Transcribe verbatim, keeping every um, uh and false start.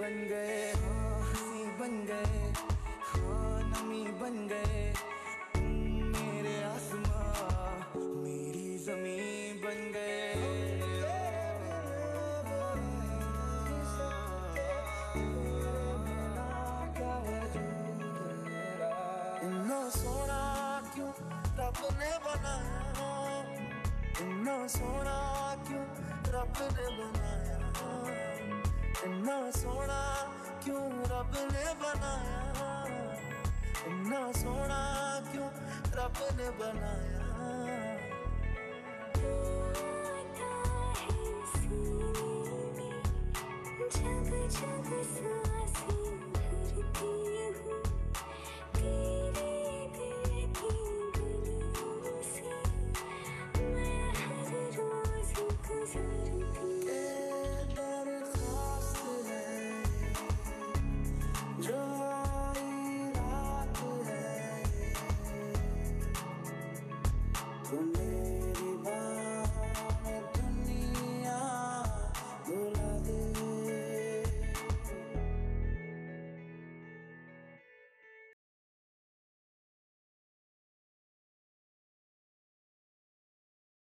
बन गए, हाँ हंसी बन गए, हाँ नमी बन गए, तुम मेरे आसमां मेरी ज़मीं बन गए। इतना सोना क्यों रब ने बनाया, इतना सोना क्यों रब ने बनाया, इतना सोना क्यों रब ने बनाया, इतना सोना क्यों रब ने बनाया। आता है सीने में जब जब